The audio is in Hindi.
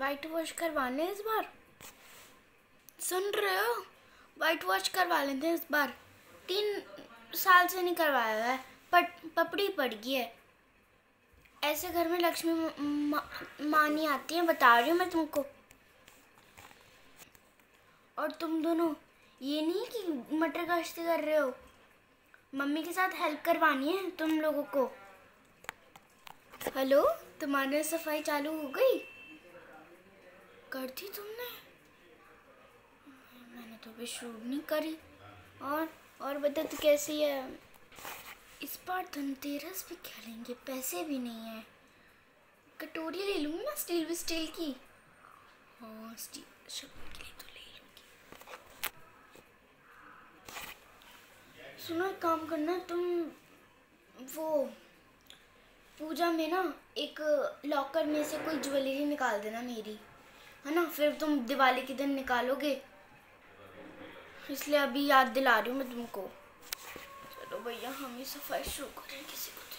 वाइट वॉश करवाने इस बार, सुन रहे हो? वाइट वॉश करवा लेते हैं इस बार। 3 साल से नहीं करवाया है, पपड़ी पड़ गई है। ऐसे घर में लक्ष्मी माँ नहीं आती है, बता रही हूँ मैं तुमको। और तुम दोनों ये नहीं कि मटर गश्ती कर रहे हो, मम्मी के साथ हेल्प करवानी है तुम लोगों को। हेलो, तुम्हारे सफाई चालू हो गई? कर दी तुमने? मैंने तो अभी शुरू नहीं करी। और बता तू कैसी है? इस बार धनतेरस भी खेलेंगे, पैसे भी नहीं है। कटोरी ले लूँगी ना, स्टील की। हाँ, स्टील शक्ल के लिए तो ले लूँगी। सुनो, एक काम करना तुम, वो पूजा में ना एक लॉकर में से कोई ज्वेलरी निकाल देना मेरी, है ना? फिर तुम दिवाली के दिन निकालोगे, इसलिए अभी याद दिला रही हूँ मैं तुमको। चलो भैया, हम ही सफाई शुरू करें, किसी को